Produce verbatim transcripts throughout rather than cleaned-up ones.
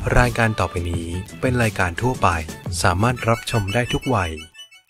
รายการต่อไปนี้เป็นรายการทั่วไปสามารถรับชมได้ทุกวัย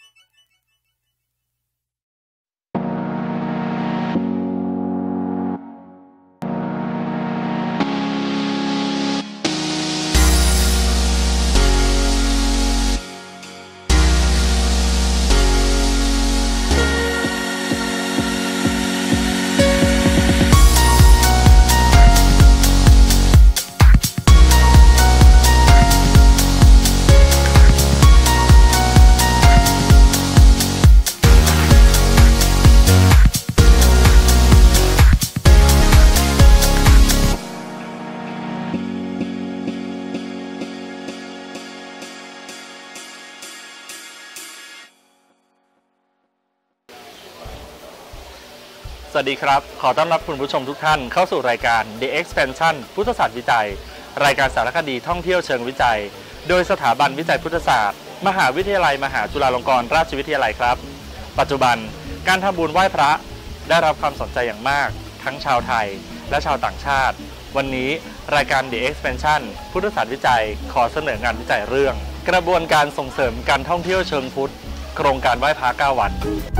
สวัสดีครับขอต้อนรับคุณผู้ชมทุกท่านเข้าสู่รายการ The Expansion พุทธศาสตร์วิจัยรายการสารคดีท่องเที่ยวเชิงวิจัยโดยสถาบันวิจัยพุทธศาสตร์มหาวิทยาลัยมหาจุฬาลงกรณราชวิทยาลัยครับปัจจุบันการทำบุญไหว้พระได้รับความสนใจอย่างมากทั้งชาวไทยและชาวต่างชาติวันนี้รายการ The Expansion พุทธศาสตร์วิจัยขอเสนองานวิจัยเรื่องกระบวนการส่งเสริมการท่องเที่ยวเชิงพุทธโครงการไหว้พระเก้าวัด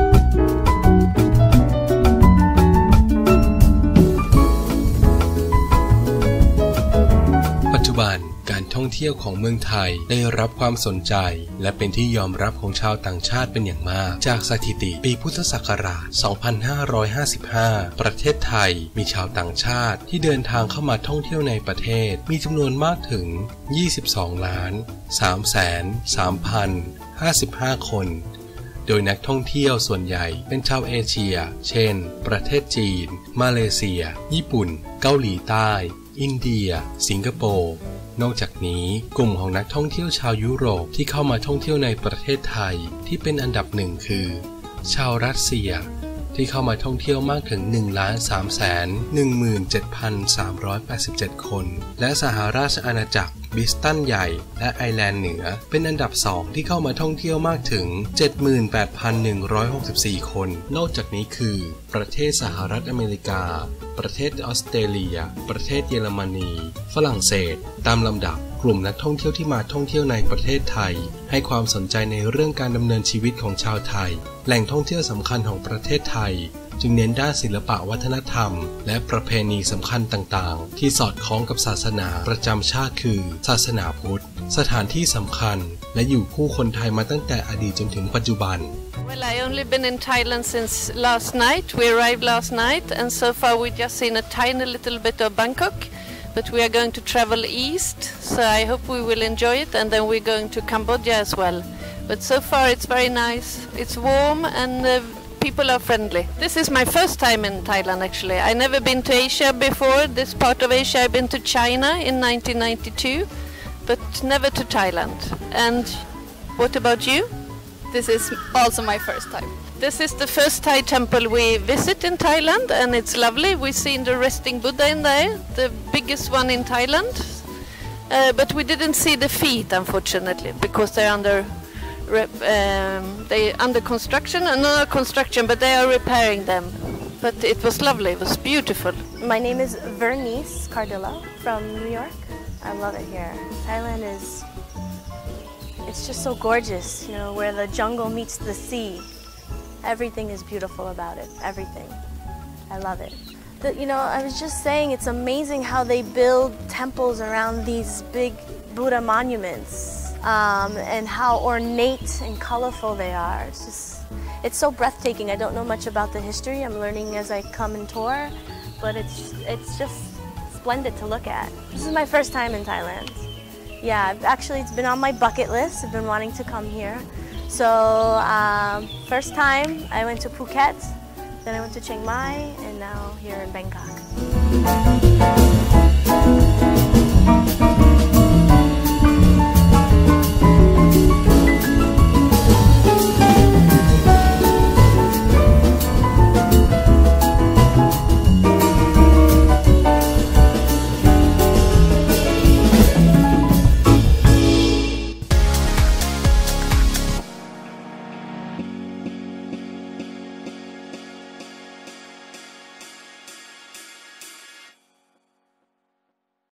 ปัจจุบันการท่องเที่ยวของเมืองไทยได้รับความสนใจและเป็นที่ยอมรับของชาวต่างชาติเป็นอย่างมากจากสถิติปีพุทธศักราช สองพันห้าร้อยห้าสิบห้า ประเทศไทยมีชาวต่างชาติที่เดินทางเข้ามาท่องเที่ยวในประเทศมีจำนวนมากถึง ยี่สิบสองล้าน สามแสนสามพันห้าสิบห้า คนโดยนักท่องเที่ยวส่วนใหญ่เป็นชาวเอเชียเช่นประเทศจีนมาเลเซียญี่ปุ่นเกาหลีใต้อินเดียสิงคโปร์นอกจากนี้กลุ่มของนักท่องเที่ยวชาวยุโรปที่เข้ามาท่องเที่ยวในประเทศไทยที่เป็นอันดับหนึ่งคือชาวรัสเซียที่เข้ามาท่องเที่ยวมากถึง หนึ่งล้าน สามแสนหนึ่งหมื่นเจ็ดพันสามร้อยแปดสิบเจ็ด คนและสหราชอาณาจักรบิสตันใหญ่และไอร์แลนด์เหนือเป็นอันดับสองที่เข้ามาท่องเที่ยวมากถึง เจ็ดหมื่นแปดพันหนึ่งร้อยหกสิบสี่ คนนอกจากนี้คือประเทศสหรัฐอเมริกาประเทศออสเตรเลียประเทศเยอรมนีฝรั่งเศสตามลำดับกลุ่มนักท่องเที่ยวที่มาท่องเที่ยวในประเทศไทยให้ความสนใจในเรื่องการดำเนินชีวิตของชาวไทยแหล่งท่องเที่ยวสำคัญของประเทศไทยจึงเน้นด้านศิลปะวัฒนธรรมและประเพณีสำคัญต่างๆที่สอดคล้องกับศาสนาประจำชาติคือศาสนาพุทธสถานที่สำคัญและอยู่คู่คนไทยมาตั้งแต่อดีตจนถึงปัจจุบัน Well, I only been in Thailand since last night. We arrived last night and so far we just seen a tiny little bit of Bangkok, but we are going to travel east, so I hope we will enjoy it, and then we're going to Cambodia as well. But so far it's very nice. It's warm and uh, people are friendly. This is my first time in Thailand actually. I never been to Asia before. This part of Asia I've been to China in nineteen ninety-two, but never to Thailand. And what about you? This is also my first time. This is the first Thai temple we visit in Thailand and it's lovely. We've seen the resting Buddha in there, the biggest one in Thailand. Uh, but we didn't see the feet unfortunately because they're under um, they under construction, uh, not construction, but they are repairing them. But it was lovely, it was beautiful. My name is Vernice Cardilla from New York. I love it here. Thailand is, it's just so gorgeous, you know, where the jungle meets the sea. Everything is beautiful about it, everything. I love it. The, you know, I was just saying it's amazing how they build temples around these big Buddha monuments. Um, and how ornate and colorful they are. It's just, it's so breathtaking. I don't know much about the history. I'm learning as I come and tour, but it's it's just splendid to look at. This is my first time in Thailand. Yeah, I've actually it's been on my bucket list. I've been wanting to come here. So um, first time I went to Phuket, then I went to Chiang Mai, and now here in Bangkok.